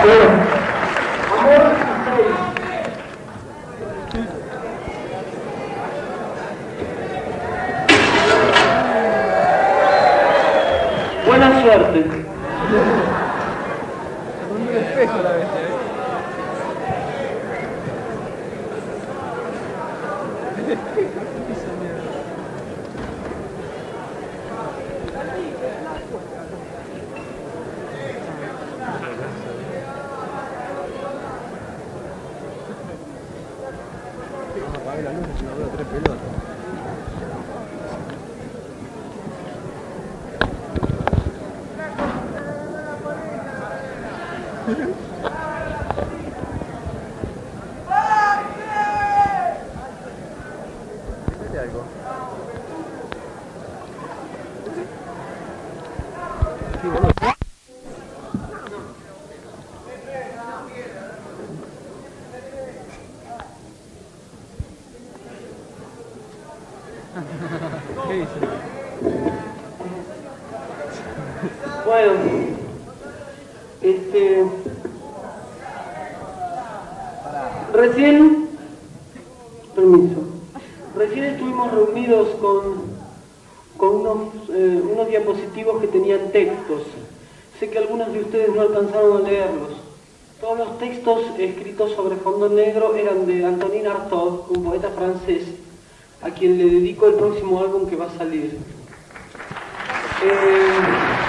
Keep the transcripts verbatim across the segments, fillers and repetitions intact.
Amor seis. Buena suerte. Con un espejo la bestia, ¿eh? Apague la luz, si no veo tres pelotas. Dile algo. Sí, boludo. ¿Qué dice? Bueno, este... Recién... Permiso. Recién estuvimos reunidos con, con unos, eh, unos diapositivos que tenían textos. Sé que algunos de ustedes no alcanzaron a leerlos. Todos los textos escritos sobre fondo negro eran de Antonin Artaud, un poeta francés, a quien le dedico el próximo álbum que va a salir. Eh,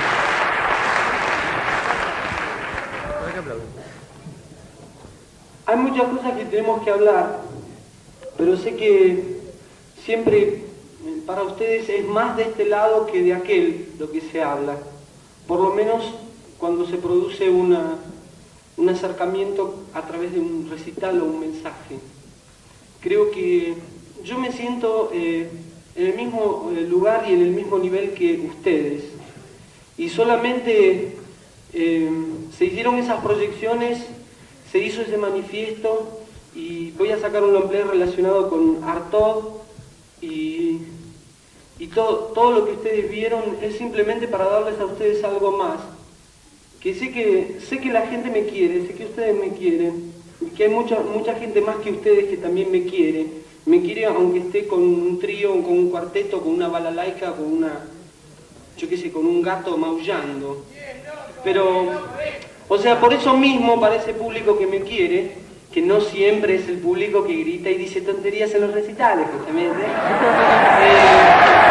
hay muchas cosas que tenemos que hablar, pero sé que siempre para ustedes es más de este lado que de aquel lo que se habla, por lo menos cuando se produce una, un acercamiento a través de un recital o un mensaje. Creo que yo me siento eh, en el mismo lugar y en el mismo nivel que ustedes, y solamente eh, se hicieron esas proyecciones, se hizo ese manifiesto, y voy a sacar un long play relacionado con Artaud, y, y todo, todo lo que ustedes vieron es simplemente para darles a ustedes algo más, que sé que, sé que la gente me quiere, sé que ustedes me quieren, y que hay mucha, mucha gente más que ustedes que también me quiere. Me quiere aunque esté con un trío, con un cuarteto, con una balalaica, con una, yo qué sé, con un gato maullando. Pero, o sea, por eso mismo para ese público que me quiere, que no siempre es el público que grita y dice tonterías en los recitales, justamente. Eh,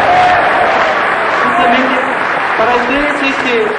justamente, para ustedes es que,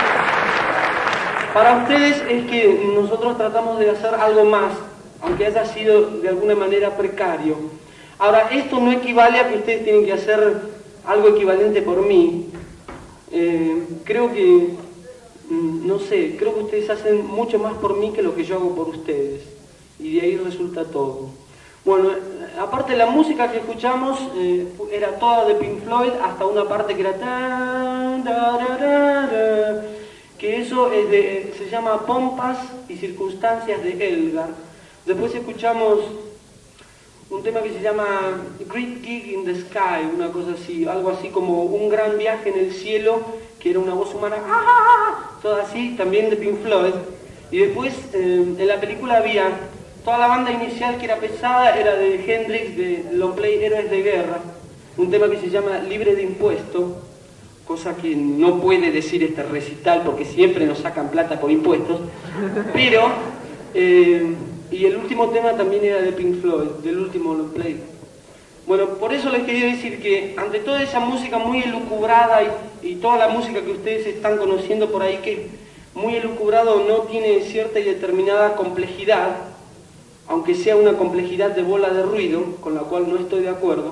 para ustedes es que nosotros tratamos de hacer algo más, aunque haya sido de alguna manera precario. Ahora, esto no equivale a que ustedes tienen que hacer algo equivalente por mí. Eh, creo que, no sé, creo que ustedes hacen mucho más por mí que lo que yo hago por ustedes. Y de ahí resulta todo. Bueno, aparte la música que escuchamos eh, era toda de Pink Floyd, hasta una parte que era tan, da, da, da, da, que eso es de, se llama Pompas y Circunstancias de Elgar. Después escuchamos un tema que se llama Great Gig in the Sky, una cosa así, algo así como un gran viaje en el cielo, que era una voz humana, ¡ah! Todo así, también de Pink Floyd. Y después eh, en la película había toda la banda inicial que era pesada, era de Hendrix, de long play Héroes de Guerra, un tema que se llama Libre de Impuesto, cosa que no puede decir este recital porque siempre nos sacan plata por impuestos, pero... Eh, y el último tema también era de Pink Floyd, del último long play. Bueno, por eso les quería decir que ante toda esa música muy elucubrada y, y toda la música que ustedes están conociendo por ahí, que muy elucubrado no tiene cierta y determinada complejidad, aunque sea una complejidad de bola de ruido, con la cual no estoy de acuerdo,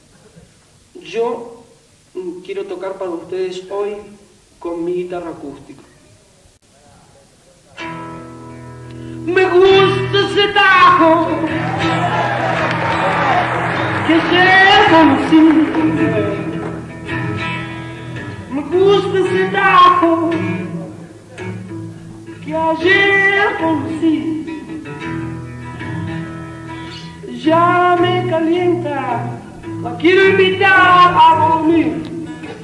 yo quiero tocar para ustedes hoy con mi guitarra acústica. Me gusta ese tajo que ayer conocí. Me gusta ese tajo que ayer conocí. Ya me calienta, la quiero invitar a dormir.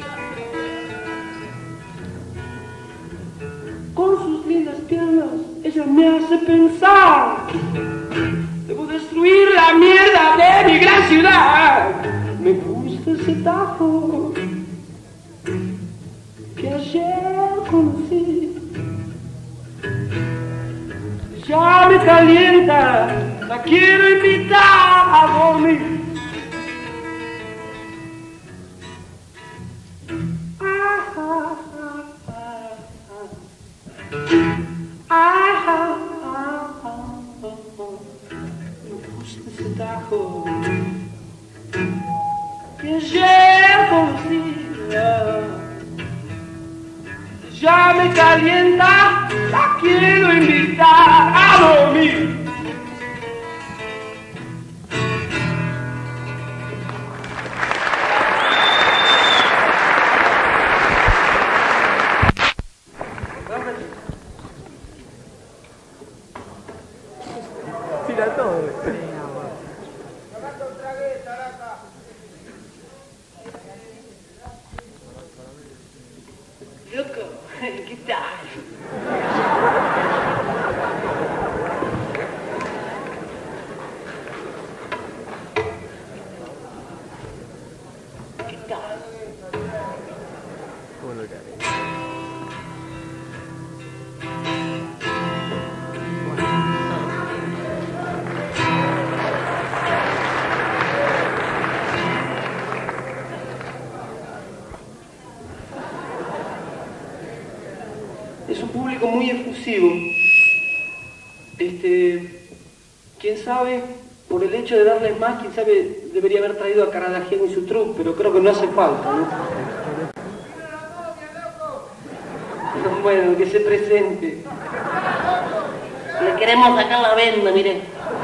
Con sus lindas piernas, ella noticia me hace pensar. Debo destruir la mierda de mi gran ciudad. Me gusta ese tajo que ayer conocí. Ya me calienta, la quiero invitar a dormir. Tajo que ayer conocía, ya me calienta, la quiero invitar a dormir. Tira todo. Loco, ¿qué tal? ¿Qué tal? ¿Cómo lo cae? Es un público muy efusivo. Este, quién sabe, por el hecho de darles más, quién sabe, debería haber traído a Caradagian y su truco, pero creo que no hace falta, ¿no? Bueno, que se presente. Le queremos sacar la venda, mire.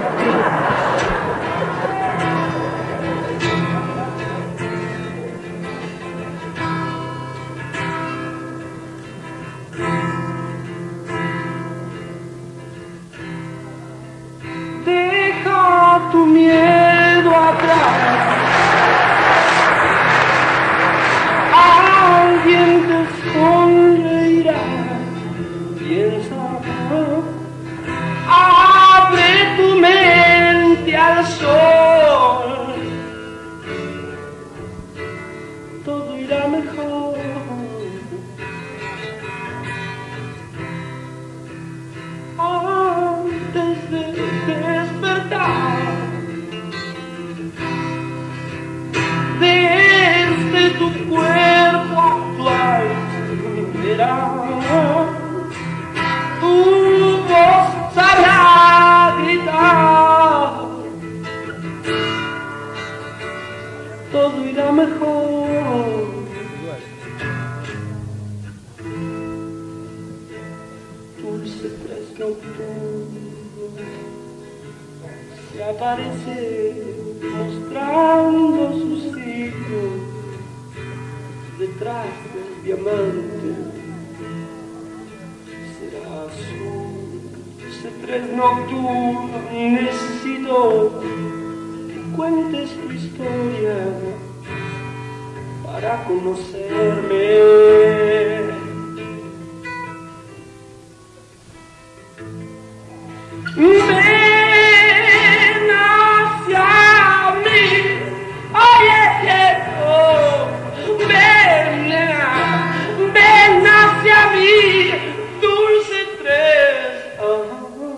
Deja tu miedo atrás. Alguien te sonreirá. Piensa, abre tu mente al sol. Todo irá mejor. Antes de despertar, desde tu cuerpo actual verás, tu voz sabrá gritar, todo irá mejor. Dulce tres nocturno se aparece mostrando su signo detrás del diamante. Será azul. Dulce tres nocturno, necesito que cuentes tu historia para conocerme. Ven hacia mí, oye, oh, ven, nena, ven hacia mí, dulce tres. Oh, oh,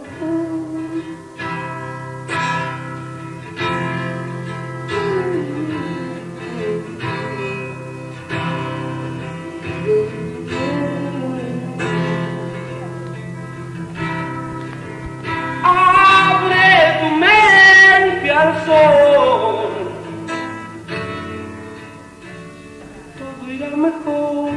abre tu mente al sol, todo irá mejor.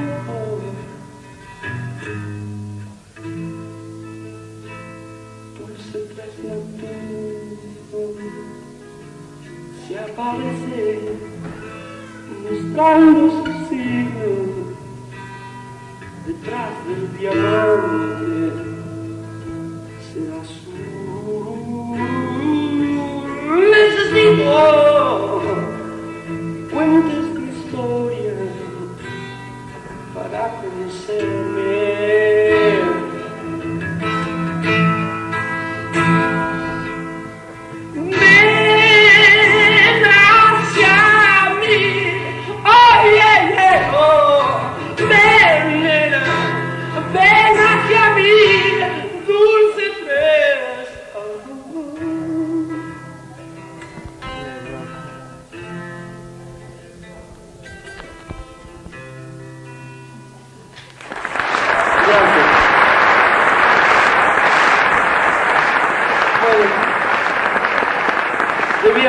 Dulce tres nocturno se aparece mostrando su signo detrás del diamante. Será azul. Necesito cuentes tu historia para conocerme.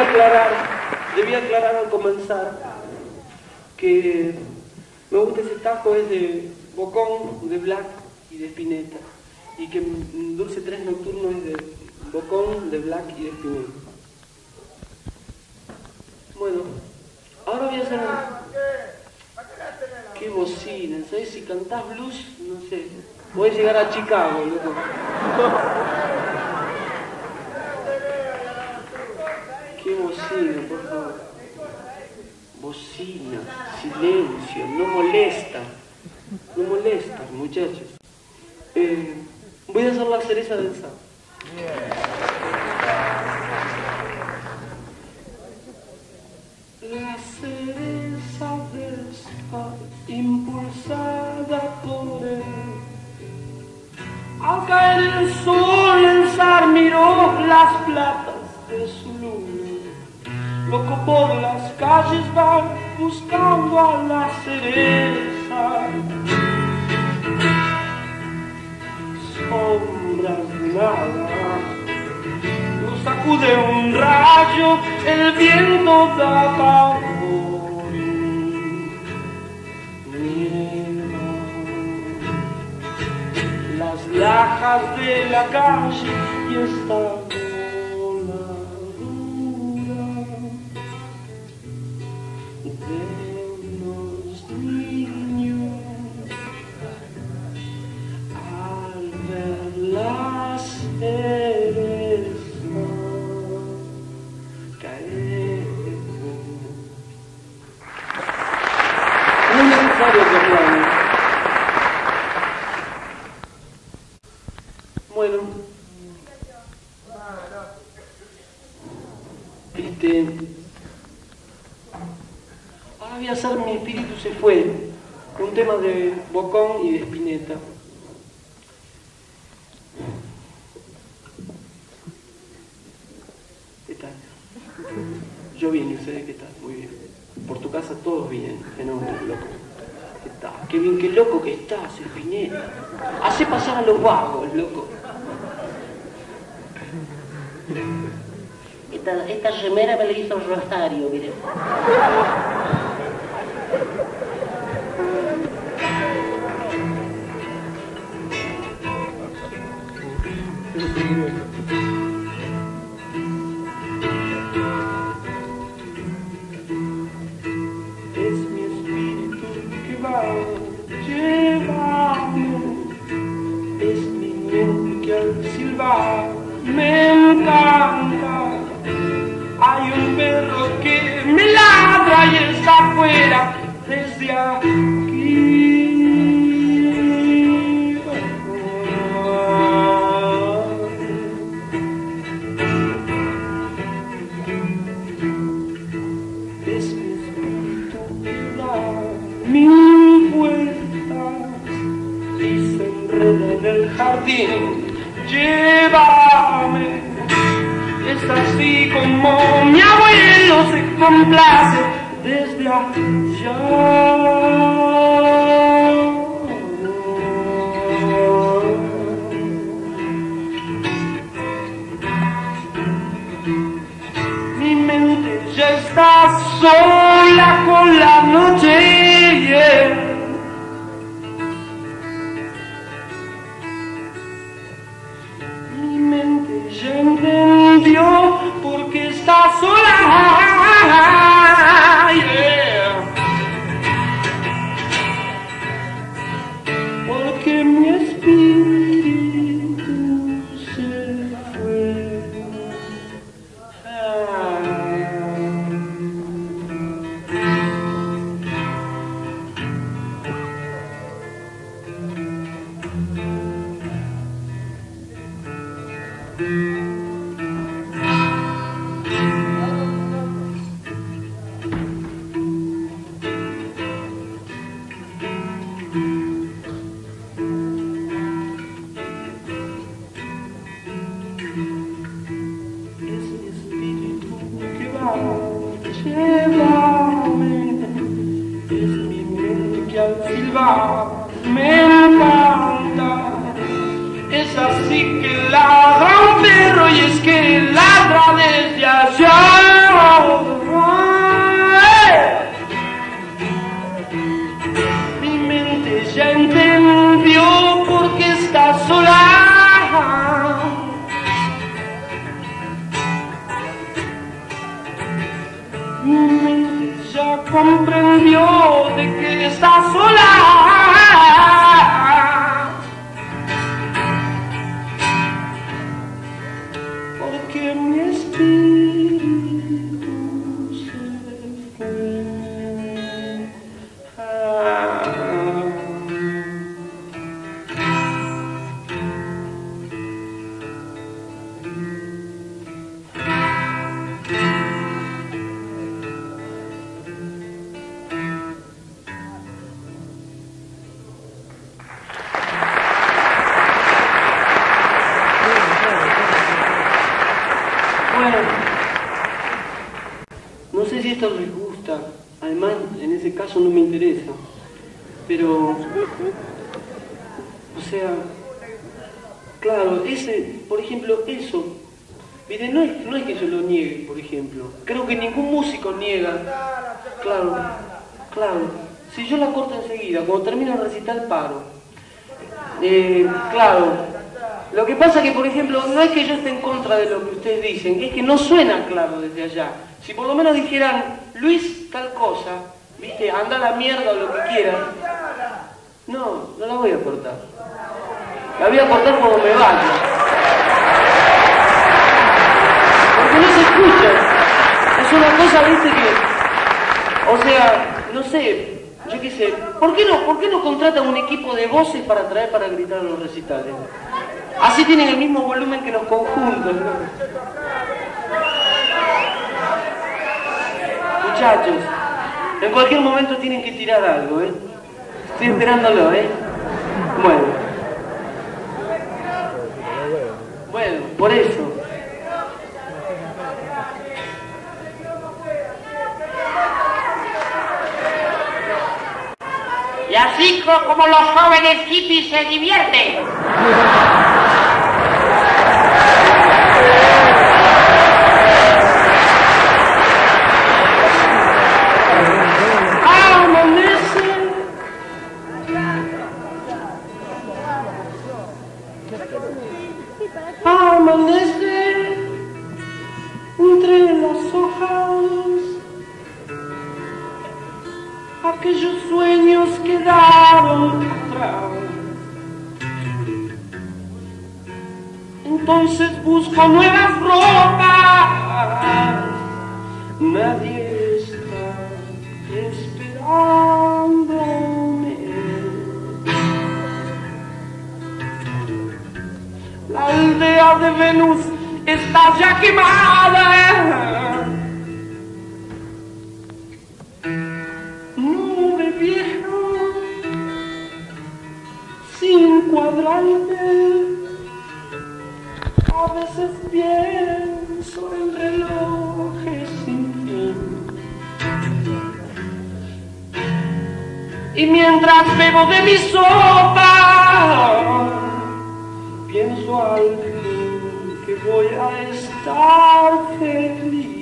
aclarar, debía aclarar al comenzar que me gusta ese tajo, es de Bocón, de Black y de Spinetta, y que Dulce Tres Nocturno es de Bocón, de Black y de Spinetta. Bueno, ahora voy a hacer un... ¡Qué bocina! ¿Sabes? Si cantás blues, no sé, podés llegar a Chicago, loco. ¡Qué bocina, por favor! Bocina, silencio, no molesta. No molesta, muchachos. Eh, voy a hacer la cereza del sapo. La cereza del sapo, impulsada por él. Al caer el sol, el zar miró las platas de su luna. Loco por las calles va buscando a la cereza. Sombras de nada, lo sacude un rayo, el viento da pavor. Nieva las lajas de la calle y está bueno, este, ahora voy a hacer Mi espíritu se fue, un tema de Bocón y de Spinetta. ¿Qué tal? Yo bien, ¿y ustedes qué tal? Muy bien. Por tu casa todos bien, fenómeno, loco. ¿Qué tal? Qué bien, qué loco que estás, Spinetta. Hace pasar a los vagos, loco. Esta, esta remera me la hizo Rosario, mire. Es mi espíritu que va, llévame. Es mi mente que al silbar me encanta. Hay un perro que me ladra y está afuera desde aquí. Es mi espíritu que da mil vueltas y se enreda en el jardín. Llévame. Es así como mi abuelo se complace desde allá. Mi mente ya está sola con la noche. Yeah. Ya entendió porque está sola. Yeah. Porque mi espíritu se fue. Ah. Llévame, es mi mente que al silbar me encanta. Es así que ladra un perro y es que ladra desde allá. Mi mente ya entendió por qué estás sola. Mi mente ya comprendió de que estás sola. Porque mi espíritu se fue. Ah. Bueno, no sé si esto les gusta, además en ese caso no me interesa, pero, o sea, claro, ese, por ejemplo, eso, miren, no es, no es que yo lo niegue, por ejemplo, creo que ningún músico niega, claro, claro, si yo la corto enseguida, cuando termino el recital paro, eh, claro. Lo que pasa que, por ejemplo, no es que yo esté en contra de lo que ustedes dicen, es que no suena claro desde allá. Si por lo menos dijeran, Luis, tal cosa, viste, anda a la mierda o lo que quieran, no, no la voy a cortar. La voy a cortar cuando me vaya. Porque no se escucha. Es una cosa, viste, que, o sea, no sé, yo qué sé, ¿por qué no, por qué no contratan un equipo de voces para traer para gritar a los recitales? Así tienen el mismo volumen que los conjuntos, ¿no? Muchachos, en cualquier momento tienen que tirar algo, ¿eh? Estoy esperándolo, ¿eh? Bueno. Bueno, por eso. Y así como los jóvenes hippies se divierten. Amanece entre las hojas, aquellos sueños quedaron atrás. Entonces busco nuevas ropas, nadie está esperándome. La aldea de Venus está ya quemada. Nube vieja, sin cuadrante. A veces pienso en relojes sin fin. Y mientras bebo de mi sopa, pienso al fin que voy a estar feliz.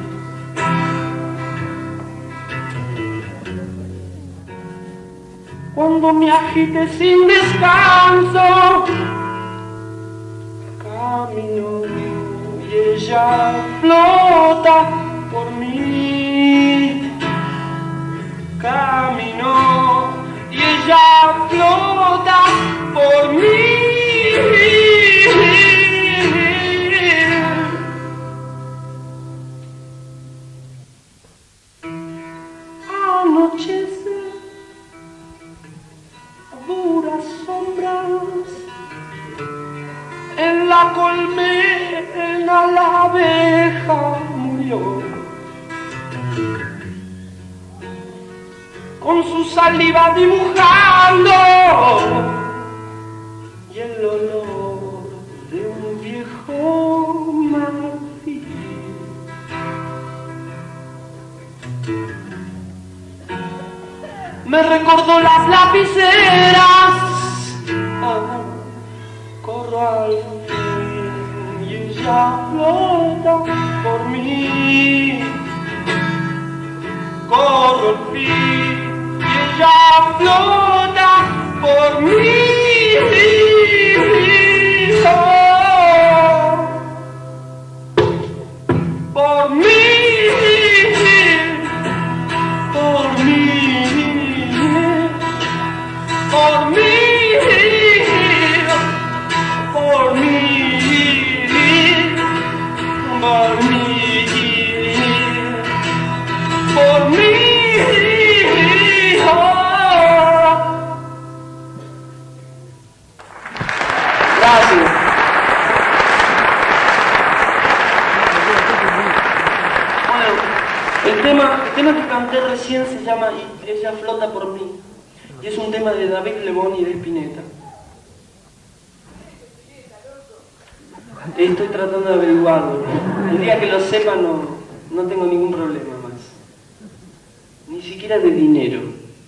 Cuando me agite sin descanso, camino y ella flota por mí. Camino y ella flota por mí. Anochece, duras sombras, en la colmena la abeja murió. Con su saliva dibujando y el olor de un viejo marfil. Me recordó las lapiceras, ah, corro al fin y ella flota por mí. corro el fin y ella flota por mí. Oh, por mí, por mí, por mí, por mí, por mí, por mí. Oh. Gracias. Bueno, el tema, el tema que canté recién se llama Ella flota por mí, y es un tema de David Lebón y de Spinetta. Estoy tratando de averiguarlo. El día que lo sepa no, no tengo ningún problema más. Ni siquiera de dinero.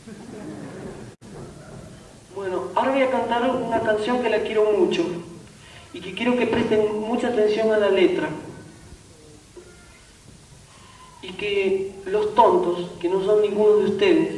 Bueno, ahora voy a cantar una canción que la quiero mucho y que quiero que presten mucha atención a la letra. Y que los tontos, que no son ninguno de ustedes,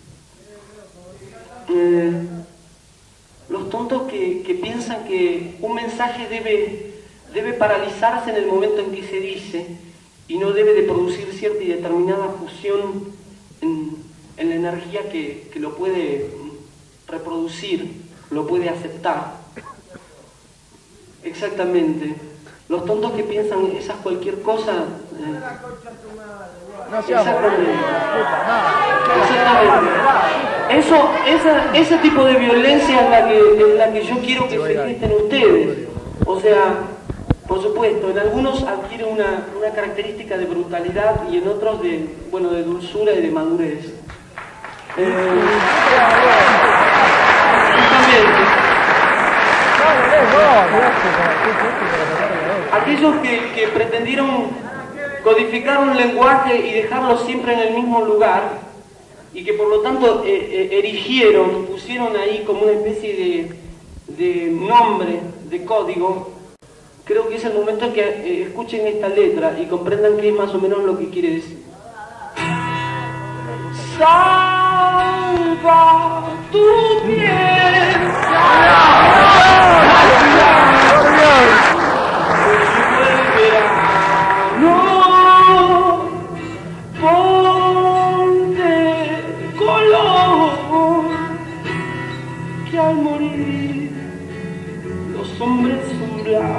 eh, los tontos que, que piensan que un mensaje debe, debe paralizarse en el momento en que se dice y no debe de producir cierta y determinada fusión en, en la energía que, que lo puede reproducir, lo puede aceptar. Exactamente. Los tontos que piensan esas cualquier cosa... Eh, No seas exactamente. boludo. Exactamente. Eso, esa, ese tipo de violencia es la que, es la que yo quiero que se gesten ustedes. O sea, por supuesto, en algunos adquiere una, una característica de brutalidad y en otros de, bueno, de dulzura y de madurez. Eh, Aquellos que, que pretendieron codificar un lenguaje y dejarlo siempre en el mismo lugar y que por lo tanto eh, eh, erigieron, pusieron ahí como una especie de, de nombre, de código, creo que es el momento en que eh, escuchen esta letra y comprendan qué es más o menos lo que quiere decir. Salva tu piel. No, ponte color, que al morir los hombres son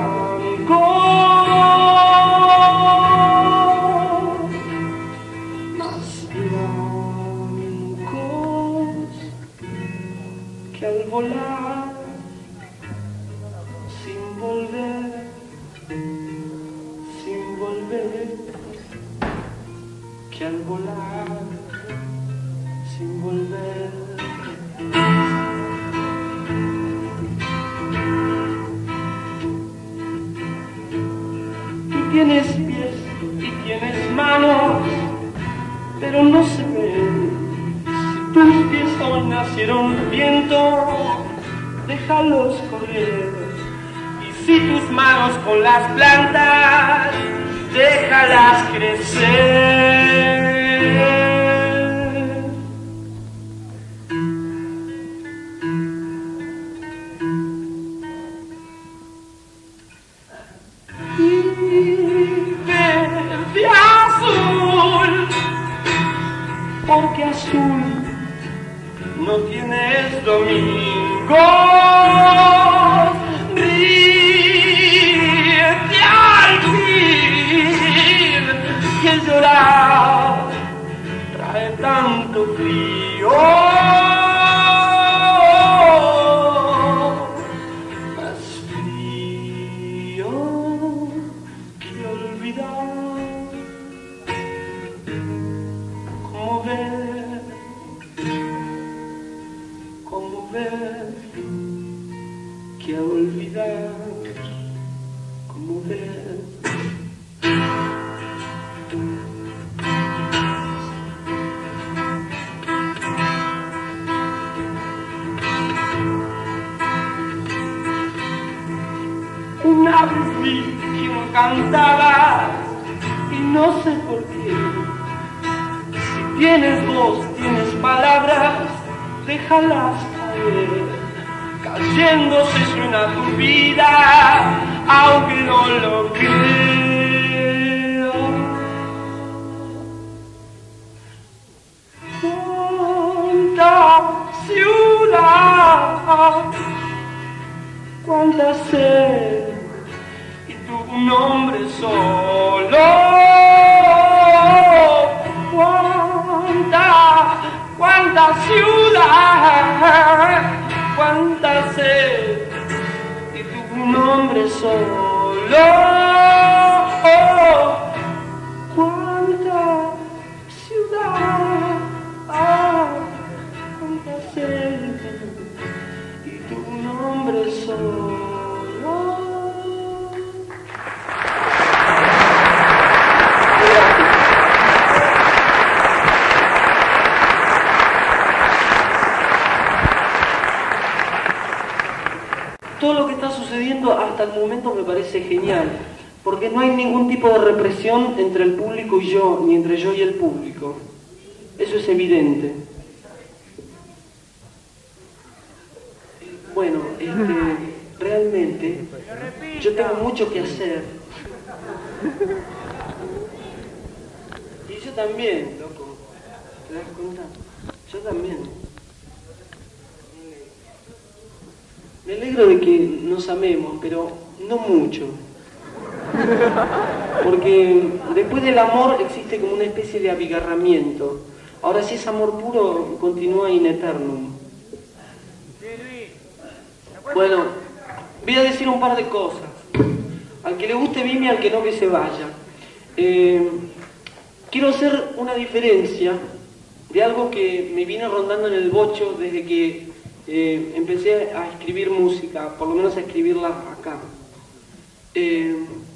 blancos, más blancos que al volar sin volver. Sin volver, que al volar, sin volver. Tú tienes pies y tienes manos, pero no se ven. Si tus pies hoy nacieron viento, déjalos correr. Si tus manos con las plantas, déjalas crecer. Y verde azul, porque azul no tienes domingo. Que llorar trae tanto frío, más frío que olvidar. Como ver, como ver que olvidar, como ver. Una vez vi que no cantaba y no sé por qué. Si Tienes voz, tienes palabras, déjalas caer. Cayéndose suena tu vida, aunque no lo creo. Cuánta ciudad, cuánta sed, y tu nombre solo. Cuánta, cuánta ciudad, cuánta sed, y tu nombre solo. Cuánta ciudad, ah, cuánta sed, y tu nombre solo. Todo lo que está sucediendo hasta el momento me parece genial, porque no hay ningún tipo de represión entre el público y yo, ni entre yo y el público. Eso es evidente. Bueno, este, realmente, yo tengo mucho que hacer. Y yo también, loco. ¿Te das cuenta? Yo también. Me alegro de que nos amemos, pero no mucho. Porque después del amor existe como una especie de abigarramiento. Ahora, si es amor puro, continúa in eternum. Bueno, voy a decir un par de cosas. Al que le guste bien y al que no, que se vaya. Eh, quiero hacer una diferencia de algo que me viene rondando en el bocho desde que Eh, empecé a escribir música, por lo menos a escribirla acá. Eh,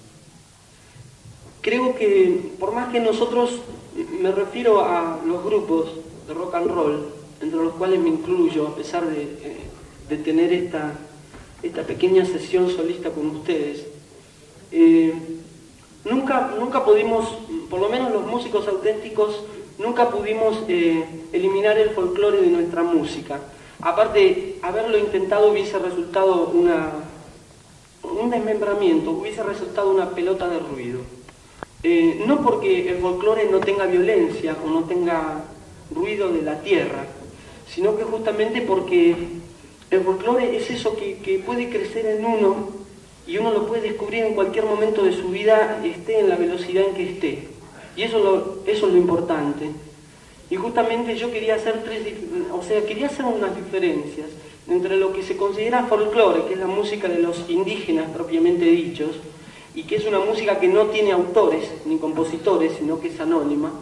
creo que, por más que nosotros, me refiero a los grupos de rock and roll, entre los cuales me incluyo, a pesar de, eh, de tener esta, esta pequeña sesión solista con ustedes, eh, nunca, nunca pudimos, por lo menos los músicos auténticos, nunca pudimos eh, eliminar el folclore de nuestra música. Aparte, haberlo intentado hubiese resultado una, un desmembramiento, hubiese resultado una pelota de ruido. Eh, no porque el folclore no tenga violencia o no tenga ruido de la tierra, sino que justamente porque el folclore es eso que, que puede crecer en uno y uno lo puede descubrir en cualquier momento de su vida, esté en la velocidad en que esté. Y eso, lo, eso es lo importante. Y justamente yo quería hacer tres, o sea, quería hacer unas diferencias entre lo que se considera folclore, que es la música de los indígenas propiamente dichos, y que es una música que no tiene autores ni compositores, sino que es anónima.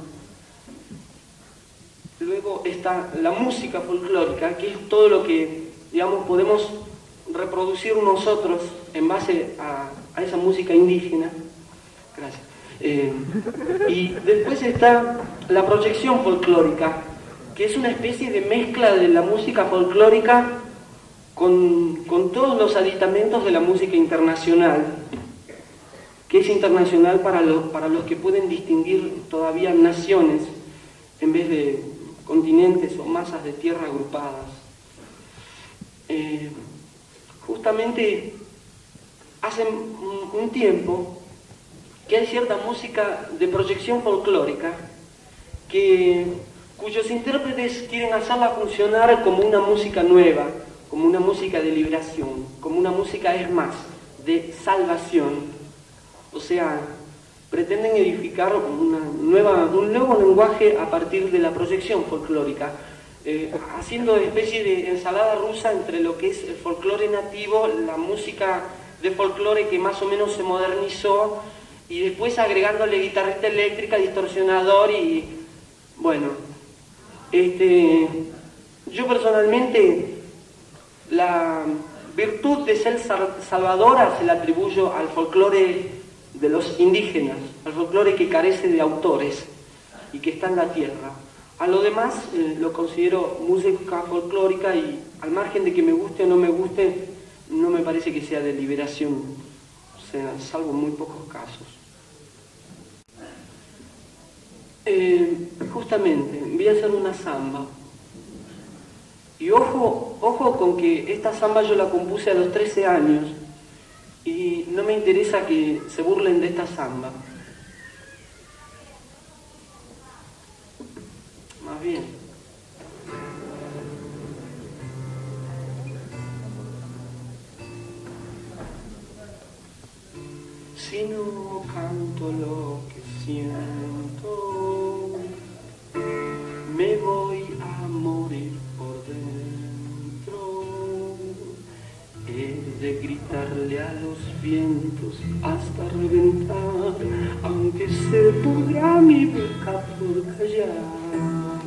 Luego está la música folclórica, que es todo lo que, digamos, podemos reproducir nosotros en base a, a esa música indígena. Gracias. Eh, y después está la proyección folclórica, que es una especie de mezcla de la música folclórica con, con todos los aditamentos de la música internacional, que es internacional para los, para los que pueden distinguir todavía naciones en vez de continentes o masas de tierra agrupadas. Eh, justamente hace un, un tiempo que hay cierta música de proyección folclórica que, cuyos intérpretes quieren hacerla funcionar como una música nueva, como una música de liberación, como una música, es más, de salvación. O sea, pretenden edificar una nueva, un nuevo lenguaje a partir de la proyección folclórica, eh, haciendo especie de ensalada rusa entre lo que es el folclore nativo, la música de folclore que más o menos se modernizó, y después agregándole guitarrita eléctrica, distorsionador y... bueno, este, yo personalmente la virtud de ser salvadora se la atribuyo al folclore de los indígenas, al folclore que carece de autores y que está en la tierra. A lo demás eh, lo considero música folclórica y, al margen de que me guste o no me guste, no me parece que sea de liberación, o sea, salvo en muy pocos casos. Eh, justamente, voy a hacer una samba. Y ojo, ojo con que esta samba yo la compuse a los trece años y no me interesa que se burlen de esta samba. Más bien. Si no canto lo que siento, me voy a morir por dentro. He de gritarle a los vientos hasta reventar, aunque se pudra mi boca por callar.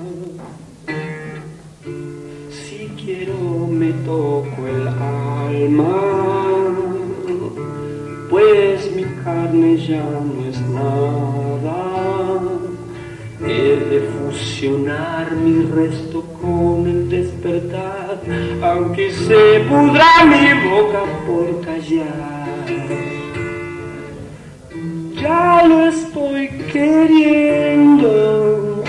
Si quiero me toco el alma, pues mi carne ya no es nada. He de fusionar mi resto con el despertar, aunque se pudra mi boca por callar. Ya lo estoy queriendo,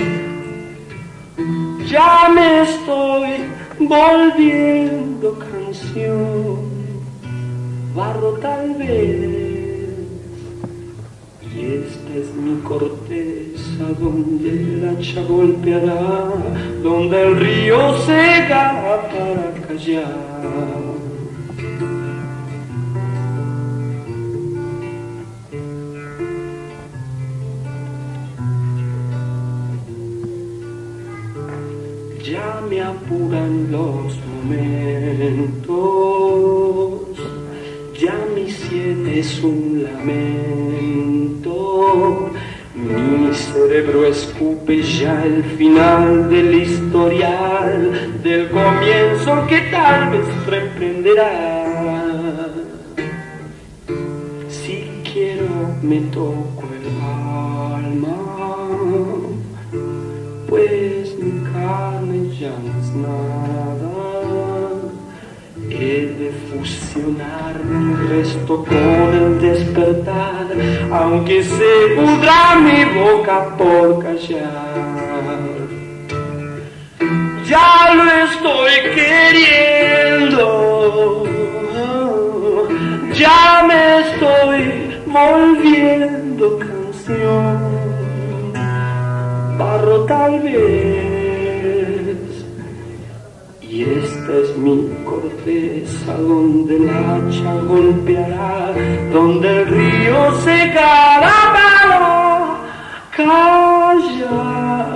ya me estoy volviendo canción, barro tal vez. Y esta es mi corteza donde el hacha golpeará, donde el río seca para callar. Ya me apuran los momentos, ya mi sed es un lamento, mi cerebro escupe ya el final del historial, del comienzo que tal vez reemprenderá. Si quiero me toco el alma, pues mi carne ya no es nada. He de fusionar mi resto con el despertar, aunque se pudra mi boca por callar. Ya lo estoy queriendo, ya me estoy volviendo canción, barro tal vez. Y esta es mi corteza donde el hacha golpeará, donde el río secará para callar.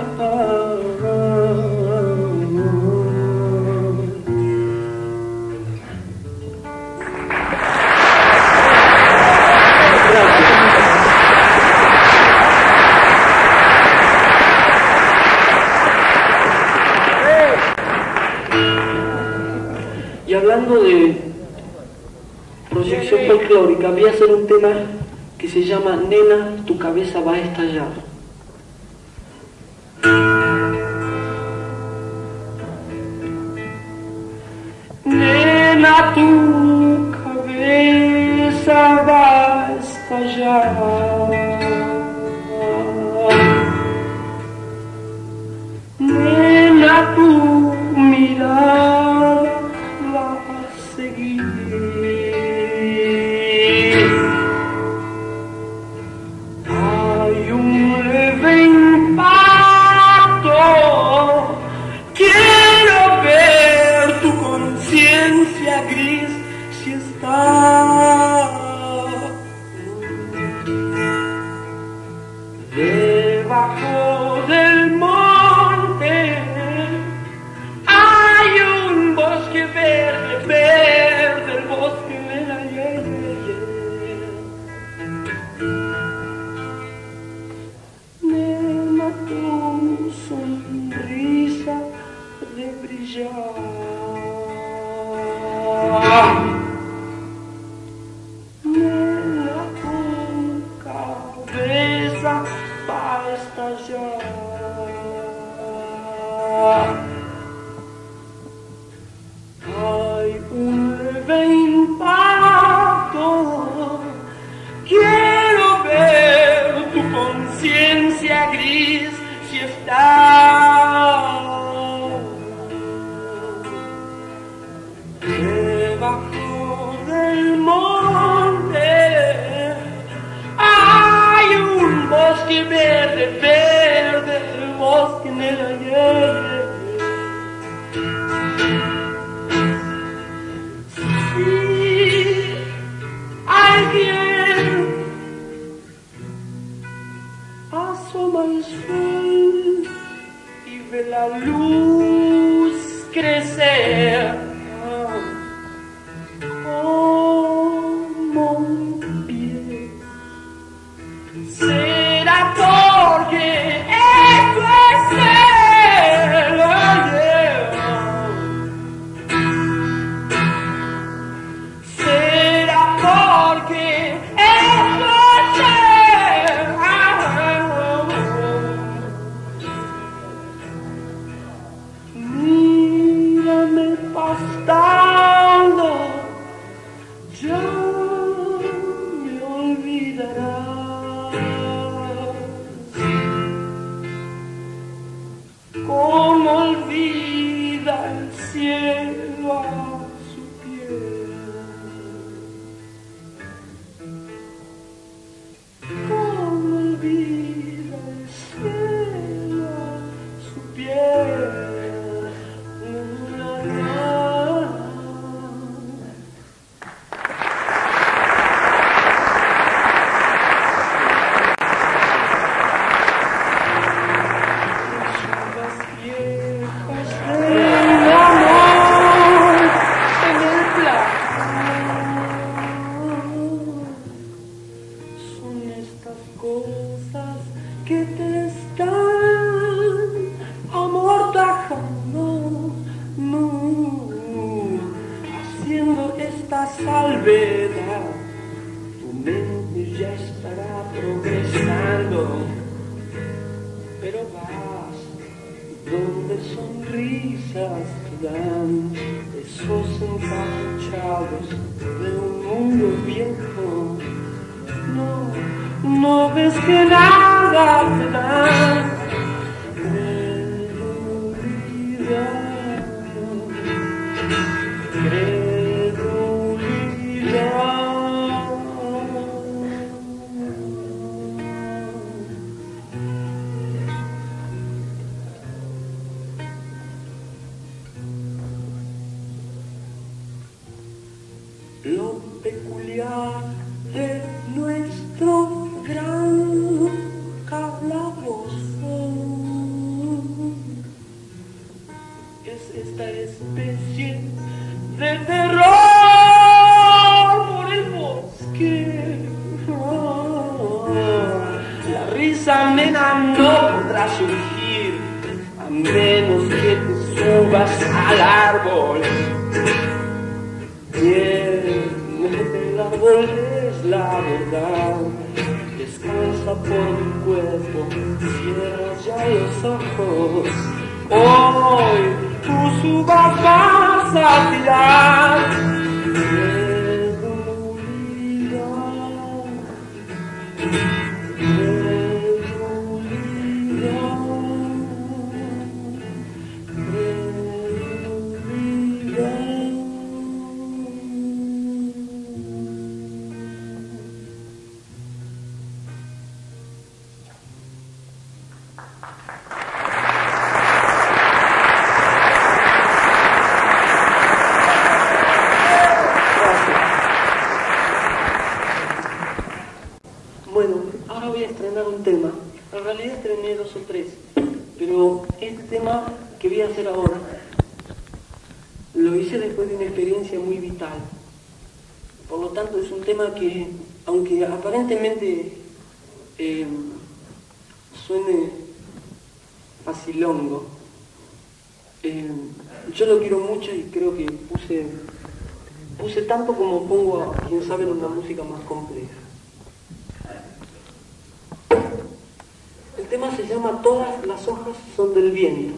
Y hablando de proyección folclórica, voy a hacer un tema que se llama Nena, tu cabeza va a estallar. Nena, tu cabeza va a estallar. Nena, tu mirada va a seguir. Hay un leve impacto. Quiero ver tu conciencia gris si está debajo del monte. Hay un bosque verde, verde, el bosque de la yeye. Nena, tu sonrisa de brillar. Nena, tu cabeza va a estallar. Hay un leve impacto. Quiero ver tu conciencia gris Debajo del monte hay un bosque verde, verde, el bosque en el ayer. Si alguien asoma el sol y ve la luz crecer como un pie, será porque esto es el ayer. Será porque esto es el ayer. Mírame pastando, ya me olvidarás. Como olvida el cielo a su piel. Como olvida el cielo a su piel. La, la, la. Salvedad, tu mente ya estará progresando, pero vas donde sonrisas te dan esos encapuchados de un mundo viejo. No, no ves que nada te da credulidad, credulidad. Lo peculiar de nuestro gran calabozo es esta especie de terror por el bosque. Oh, la risa nena no podrá surgir a menos que te subas al árbol. Bien, el árbol es la verdad, descansa por mi cuerpo, cierra ya los ojos. Hoy tú subas vas a tirar. Un tema, en realidad estrené dos o tres, pero este tema que voy a hacer ahora lo hice después de una experiencia muy vital. Por lo tanto es un tema que, aunque aparentemente eh, suene facilongo, eh, yo lo quiero mucho y creo que puse puse tanto como pongo a quien sabe una música más compleja. El tema se llama Todas las hojas son del viento.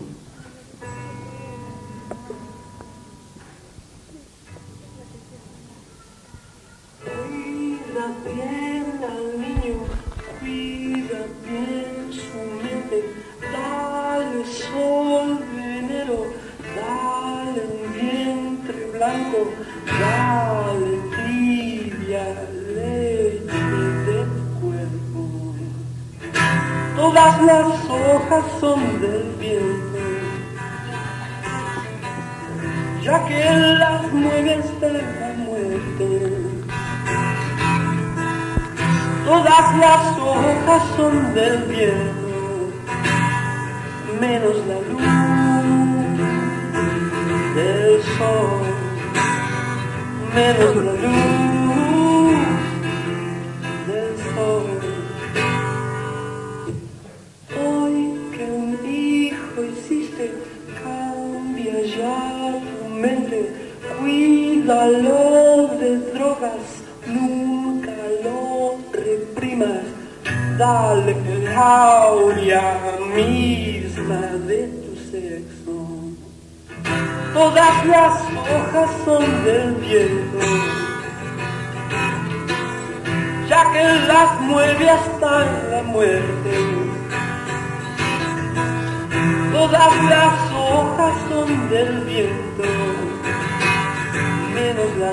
Cuida bien al niño, cuida bien su mente, dale sol de enero, dale un vientre blanco. blanco, dale tibia leche de tu cuerpo. Todas las hojas son del viento, ya que las mueve hasta la muerte. Todas las hojas son del viento, menos la luz del sol, menos la luz del sol. Hoy que un hijo hiciste, cambia ya tu mente, cuídalo de drogas, nunca lo reprimas, dale la aurea misma de tu sexo. Todas las hojas son del viento, ya que las mueve hasta la muerte. Todas las hojas son del viento, menos la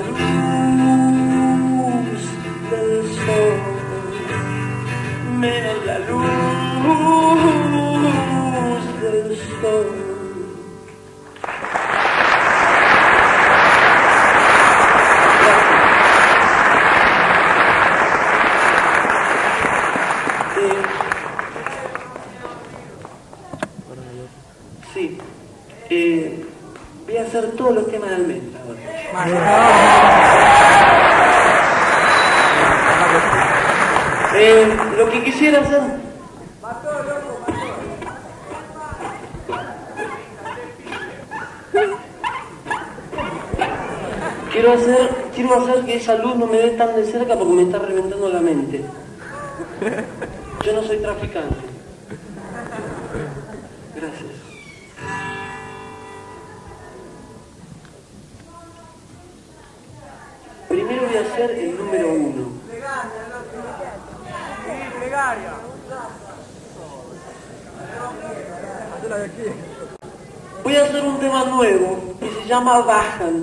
luz del sol, menos la luz del sol. Eh, sí, eh, voy a hacer todos los temas de Almendra ahora. Eh, lo que quisiera hacer. Quiero hacer, quiero hacer que esa luz no me dé tan de cerca porque me está reventando la mente. Yo no soy traficante. Gracias. Primero voy a hacer el número uno. Voy a hacer un tema nuevo que se llama Bajan.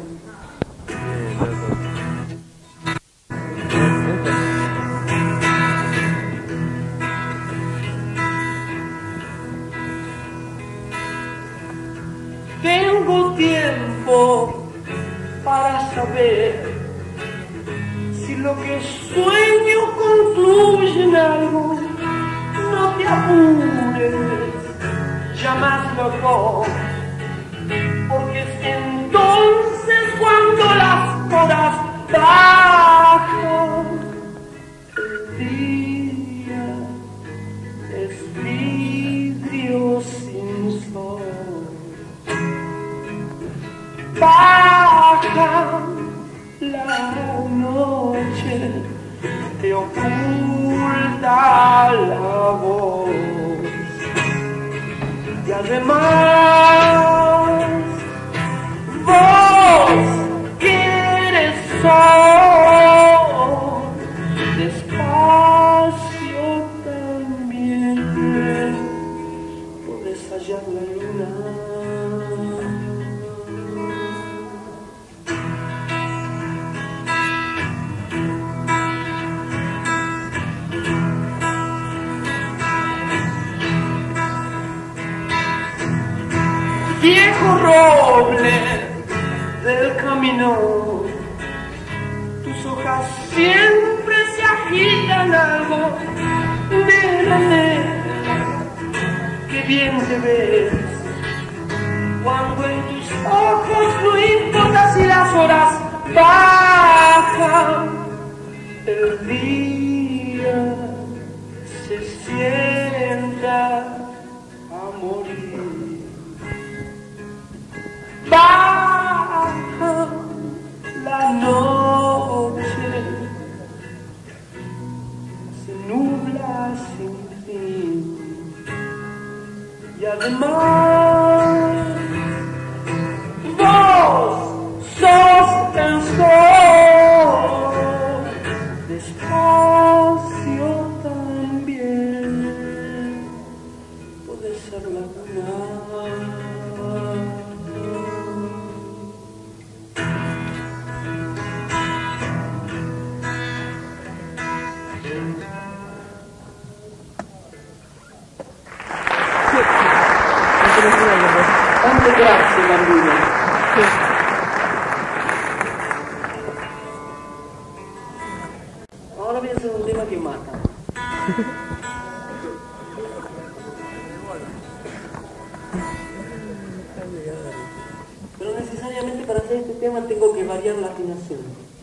Tengo tiempo para saber si lo que sueño concluye en algo. No te apures, llamas loco, porque es entonces cuando las horas bajan. El día es vidrio sin sol. Baja la noche, te oculta la voz, y además vos quieres sol, despacio también podés hallar la luna. Viejo roble del camino, tus hojas siempre se agitan algo. Nena, nena, qué bien te ves cuando en tus ojos no importa si las horas bajan. El día se sienta a morir. Baja la noche, se nubla sin fin, y además vos sos el sol, despacio también podés ser la luna. Pero necesariamente para hacer este tema tengo que variar la afinación.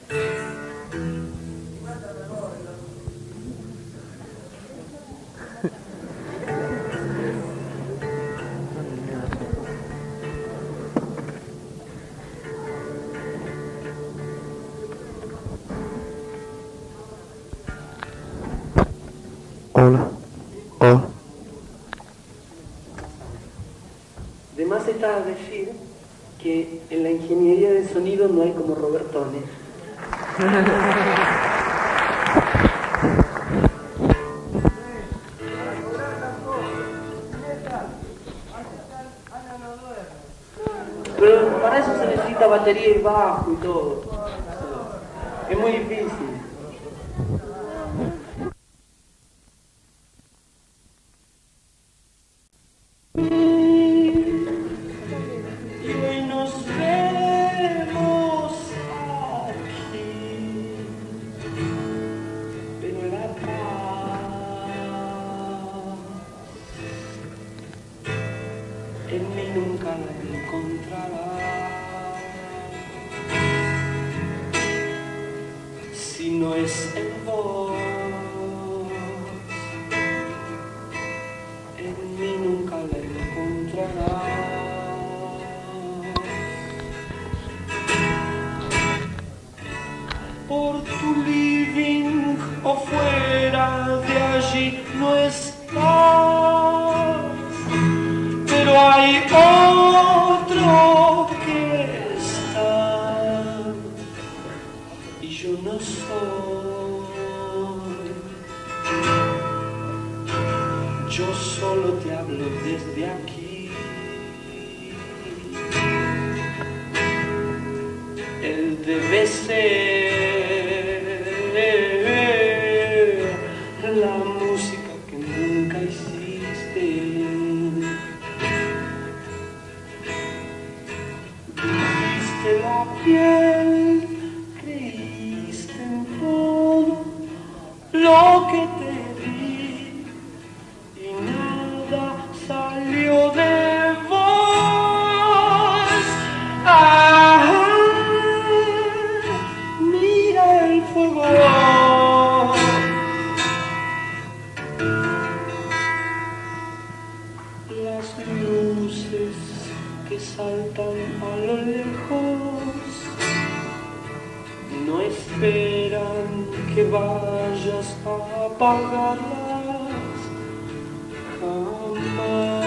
Hola. Hola. De más está decir que en la ingeniería de sonido no hay como Robertone. Pero para eso se necesita batería y bajo y todo. Es muy difícil. En mí nunca la encontrará, si no es en vos. En mí nunca la encontrará. Por tu living o fuera de allí no estás. Pero hay otro que está y yo no soy. Yo solo te hablo desde aquí. Él debe ser la música que nunca hiciste. La piel, creíste en todo lo que te di y nada salió de vos. Ah, mira el fuego. Las luces que saltan a lo lejos no esperan que vayas a apagarlas jamás.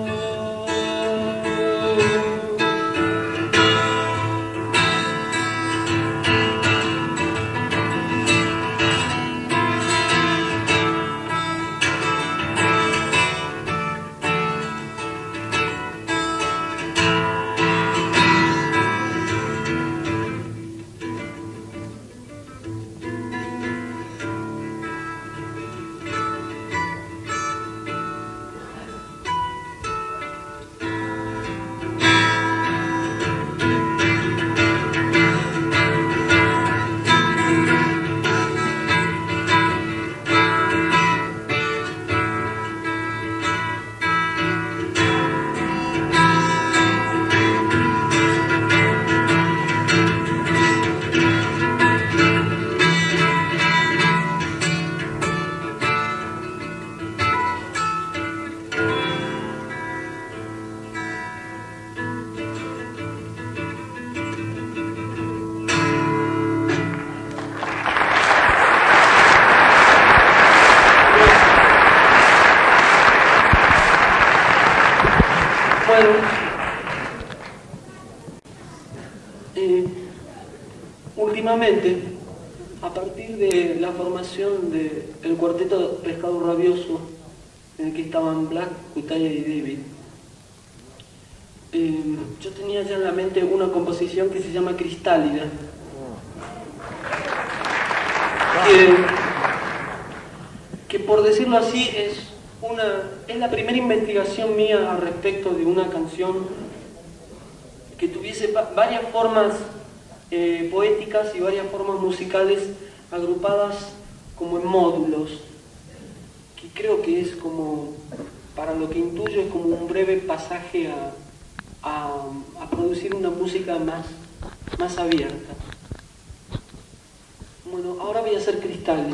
Bueno, eh, últimamente, a partir de la formación del cuarteto Pescado Rabioso, en el que estaban Black, Cutaya y David, eh, yo tenía ya en la mente una composición que se llama Cristálida, que, que por decirlo así es Una, es la primera investigación mía al respecto de una canción que tuviese varias formas eh, poéticas y varias formas musicales agrupadas como en módulos. creo que es como, para lo que intuyo, es como un breve pasaje a, a, a producir una música más, más abierta. Bueno, ahora voy a hacer Cristal.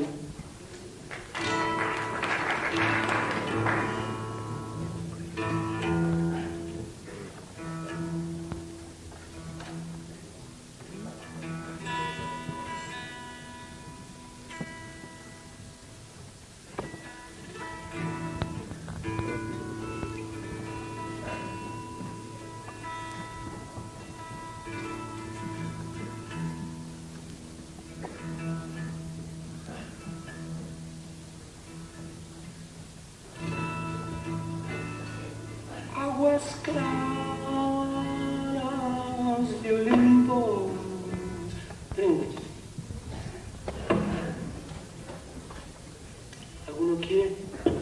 Aguas claras de Olimpo. Trinques. ¿Alguno quiere?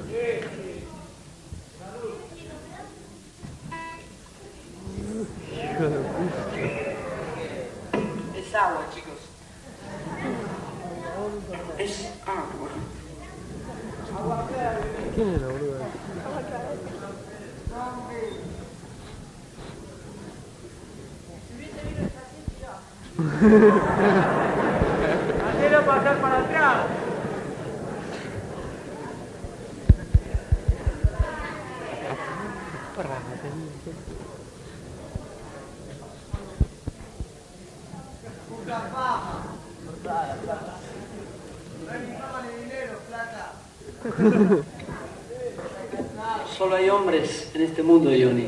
Es agua, chicos. Es agua. ¿Quién era, boludo? Hacelo pasar para atrás. Solo hay hombres en este mundo, Johnny.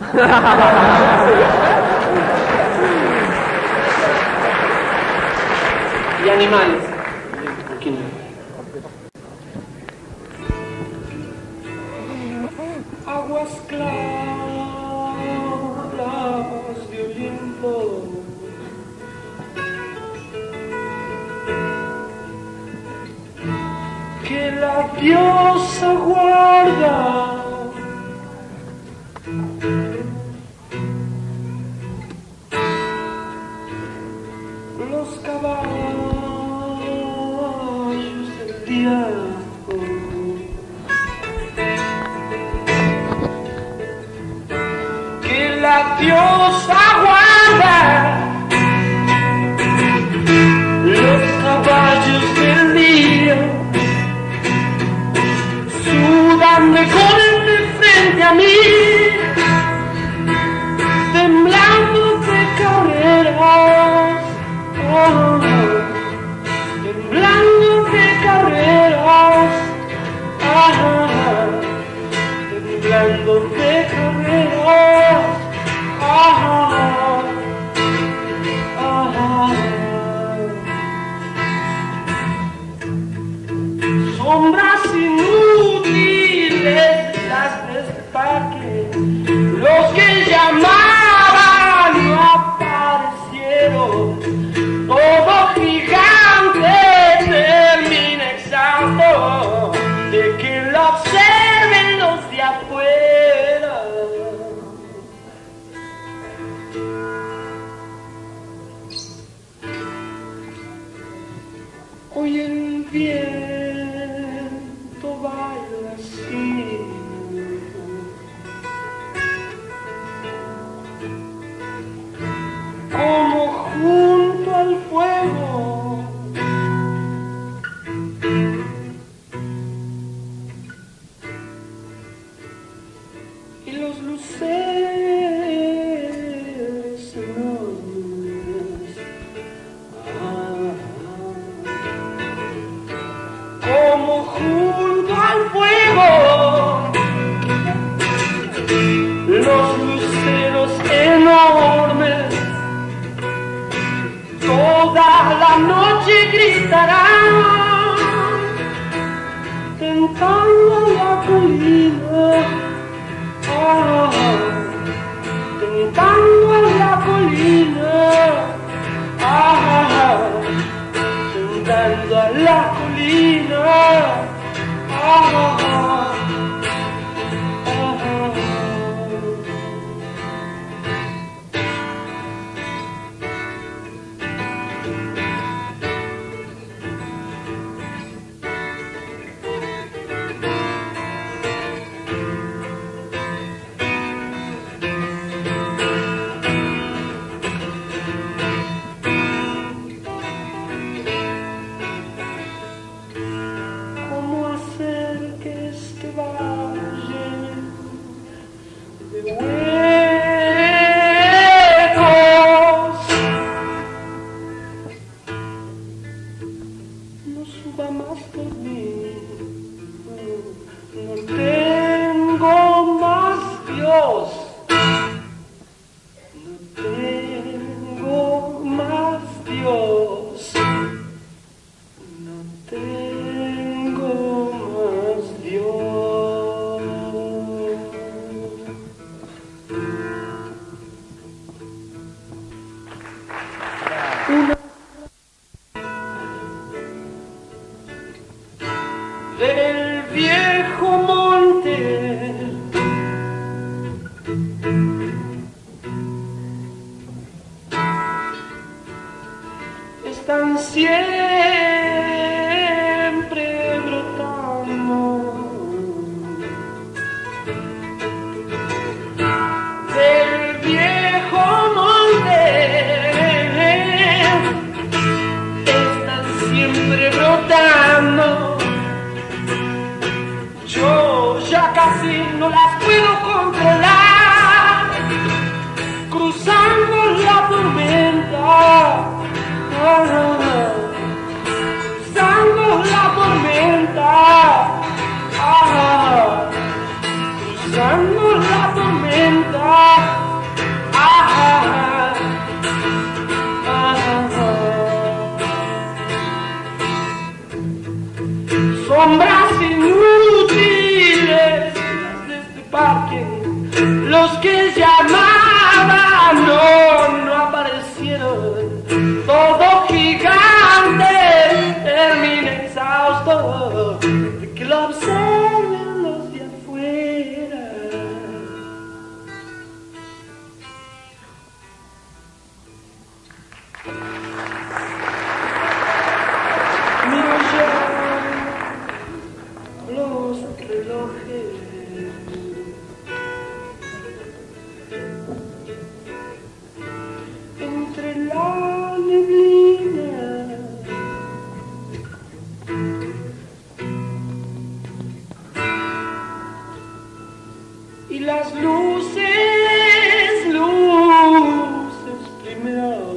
Y animales. Aquí no. Aguas claras de Olimpo. Que la diosa guarda. Los caballos del diablo. Que la diosa guarda los caballos del día, sudan de golpe frente a mí, temblando de carreras. Oh, temblando de carreras, ah, temblando de carreras, ah, ah, sombras inútiles las despaque, los que llamaban no aparecieron. Todo gigante termina exhausto de que lo observen los de afuera. Hoy el viento baila así, como junto al fuego, y los luceros enormes, ah, como junto al fuego, los luceros enormes. Toda la noche gritarán, tentando la colina, ah, tentando la colina, ah, tentando la colina, ah, ah. suba más por mí. No tengo más Dios. No tengo más Dios. No tengo más Dios. Una del viejo monte están siempre brotando del viejo monte están siempre brotando. Yo ya casi no las puedo controlar, cruzando la tormenta, cruzando la tormenta, cruzando la tormenta. Sombras inútiles de este parque, los que llamaban no, no aparecieron. Todo gigante termina exhausto de que lo observen los de afuera. Miro yo los relojes, entre la neblina y las luces, luces primero.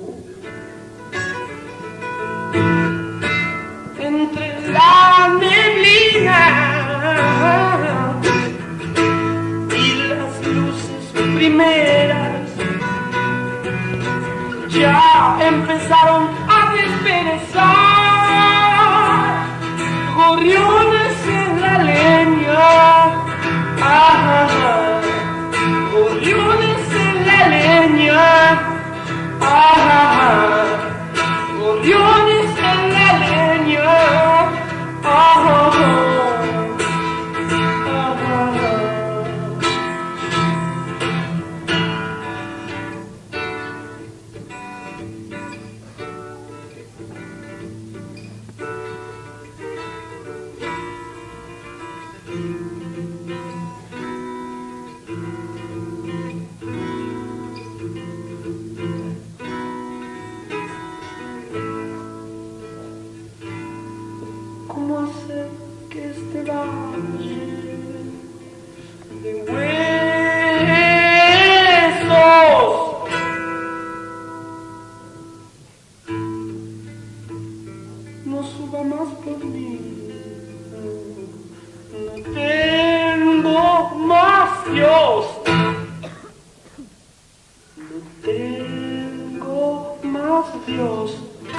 Entre la neblina y las luces primeras ya empezaron a desperezar gorriones en la leña, ah, gorriones en la leña, ah, gorriones en la leña, ah, ah, ¿cómo hacer que este valle de huesos no suba más por mí? No tengo más Dios. No tengo más Dios.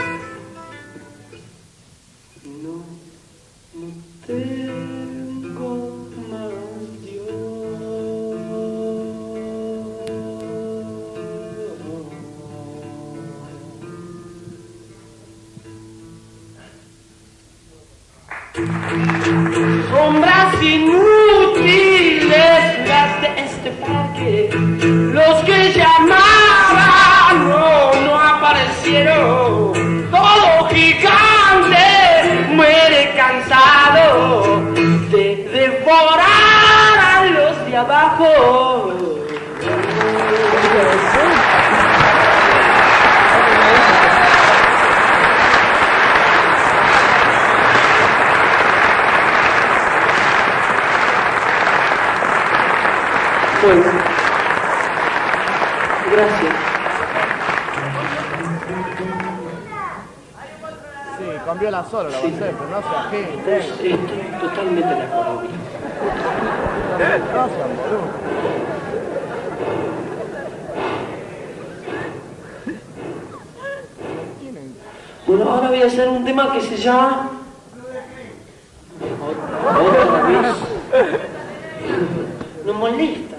No, no tengo más Dios. Sombras inútiles las de este parque, los que llamaban no, no aparecieron. Todo gigante muere cansado de devorar a los de abajo. Bueno, gracias. Sí, con viola solo lo va a Sí. hacer, pero no sea gente. Estoy totalmente de acuerdo. No sean boludo. Bueno, ahora voy a hacer un tema que se llama... Otra vez. No molesta.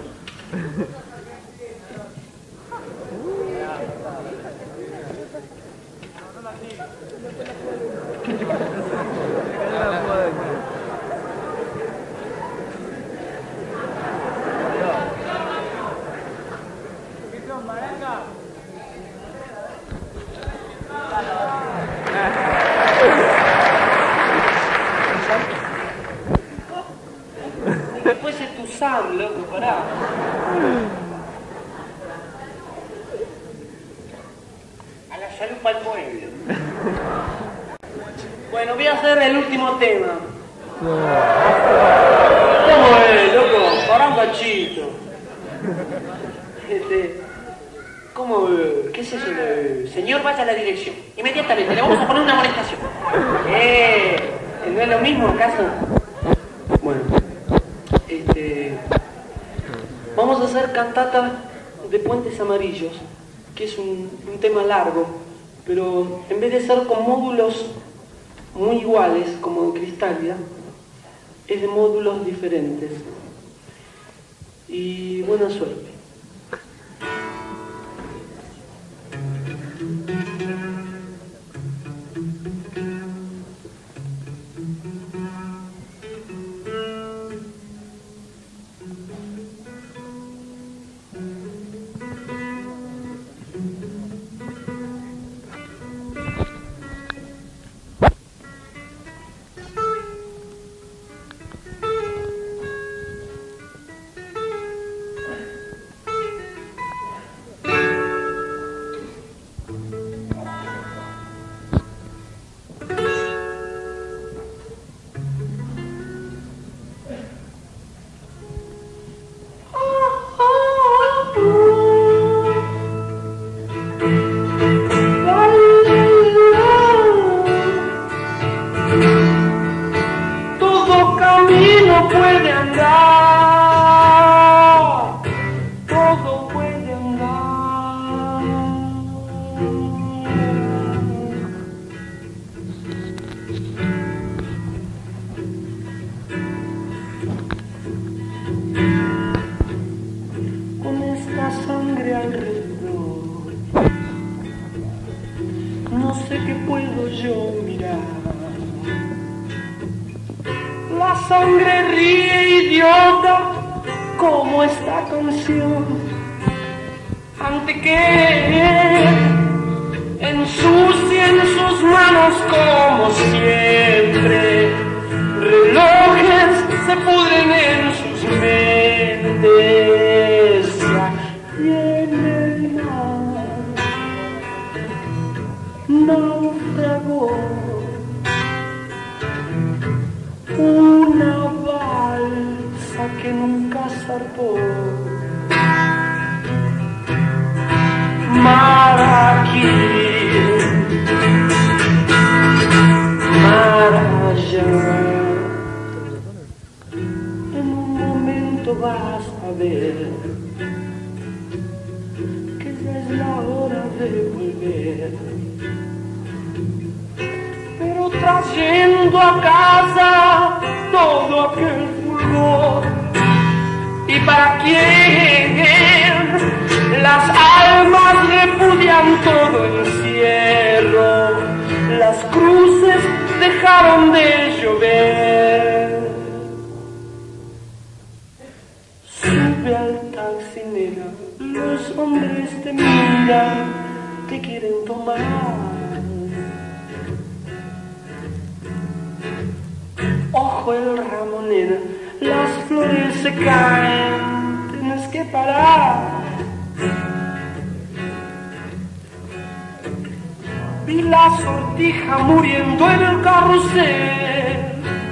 Después es tu Sam, loco, pará. A la salud para el pueblo. Bueno, voy a hacer el último tema. ¿Cómo es, loco? Pará un cachito. Este, ¿cómo es? ¿Qué es eso de...? Señor, vaya a la dirección. Inmediatamente, le vamos a poner una amonestación. Eh, ¿no es lo mismo acaso? Bueno, este, vamos a hacer cantata de Puentes Amarillos, que es un, un tema largo, pero en vez de ser con módulos muy iguales, como de Cristália, es de módulos diferentes. Y buena suerte. Todo camino puede andar, todo puede andar. Con esta sangre alrededor, no sé qué puedo yo mirar. La sangre ríe idiota como esta canción, ante que ensucien sus manos como siempre. Relojes se pudren en sus mentes y en el mar naufragó una balsa que nunca zarpó. Mar aquí, mar allá. En un momento vas a ver que ya es la hora de volver. Pero trayendo a casa todo aquel fulgor. ¿Y para quién? Las almas repudian todo encierro. Las cruces dejaron de llover. Sube al taxi, nena. Los hombres te miran, te quieren tomar. Ojo el ramo, nena, las flores se caen, tienes que parar. Vi la sortija muriendo en el carrusel.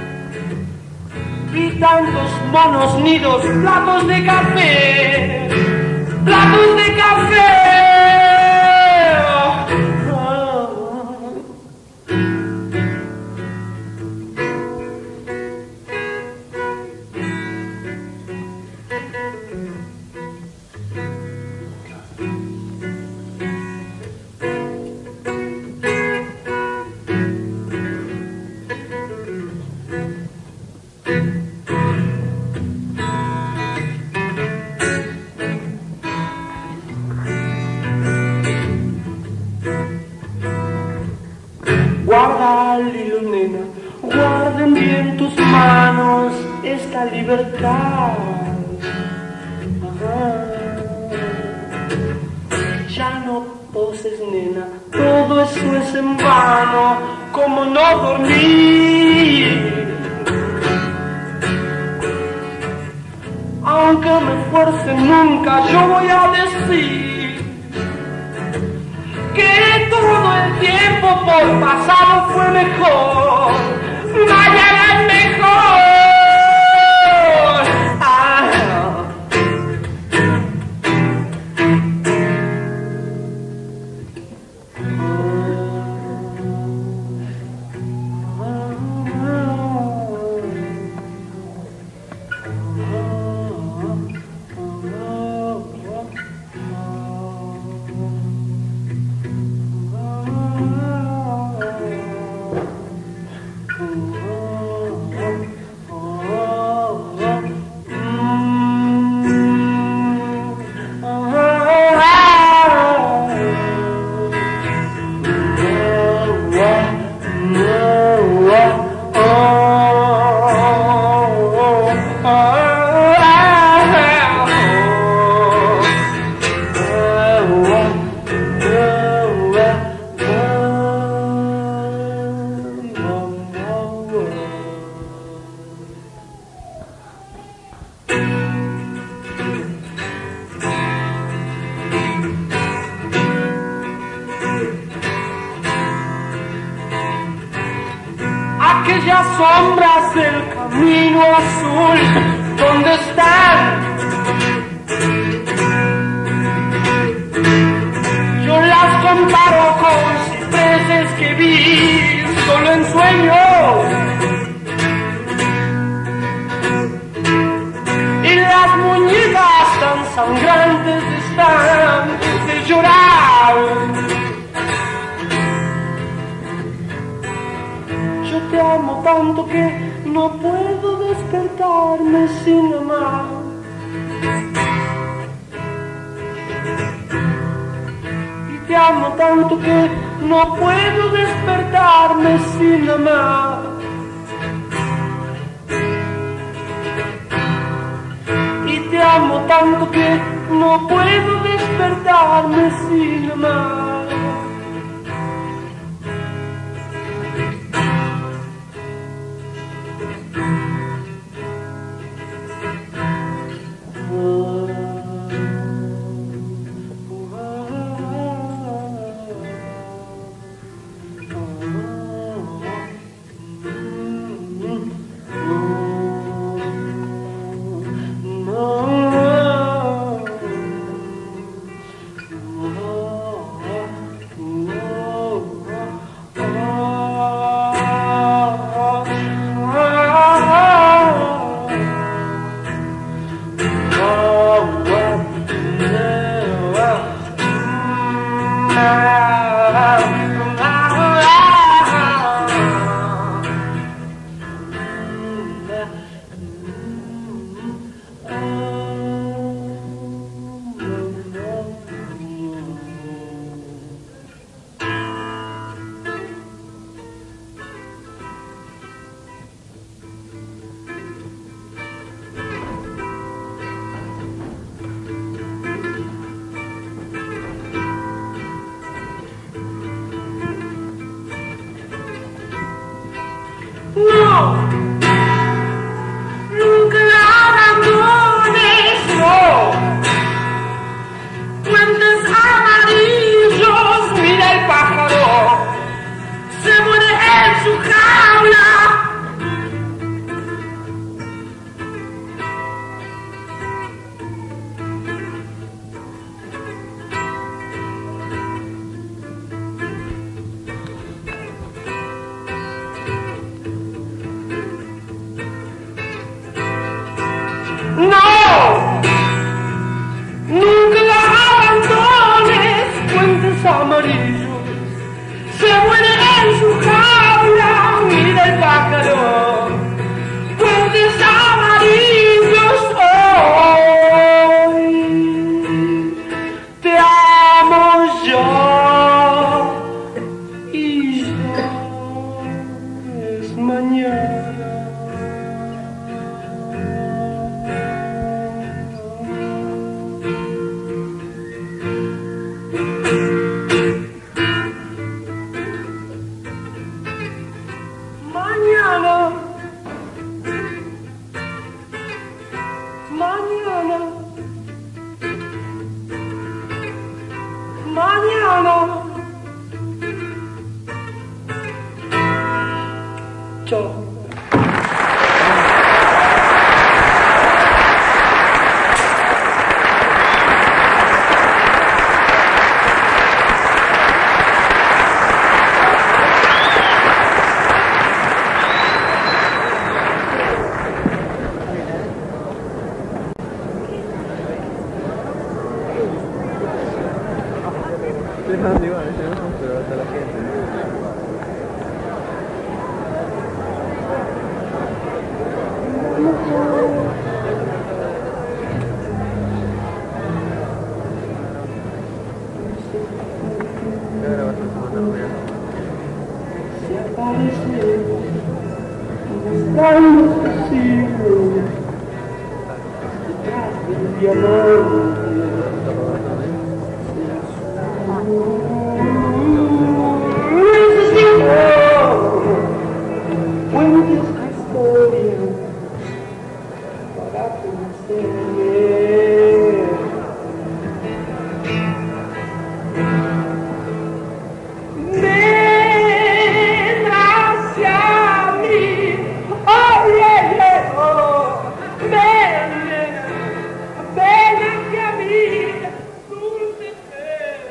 Vi tantos monos nidos, platos de café, platos de café. Galileo, nena, guarden bien tus manos esta libertad. Ajá. Ya no poses, nena, todo eso es en vano, como no dormir. Aunque me esfuerce nunca, yo voy a decir que todo el tiempo por pasado fue mejor, mañana es mejor. Ah. Aquellas sombras del camino azul, ¿dónde están? Yo las comparo con cipreses que vi solo en sueños, y las muñecas tan sangrantes están de llorar. Yo te amo tanto que no puedo despertarme sin amar. Y te amo tanto que no puedo despertarme sin amar. Y te amo tanto que no puedo despertarme sin amar. mañana. Mañana, mañana, mañana. Chao. Pero hasta la gente. Se aparece buscando su siglo detrás del diamante. Cuentes la historia para conocerme. Ven hacia mí, oh yeah, yeah, oh. Ven, ven hacia mí, dulce ser.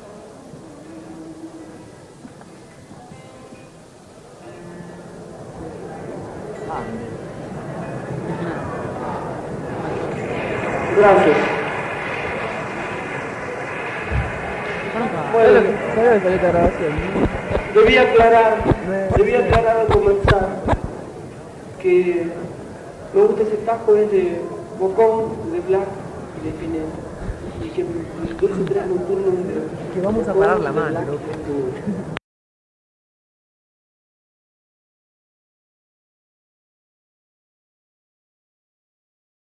Gracias. Bueno, ¿sabes que esta grabación? Debí aclarar, debí aclarar al comenzar que me gusta ese tajo es de Bocón, de Black y de Pinel. Y que el dulce tres nocturno de Que vamos a Bocón, parar la de mano, Black, loco.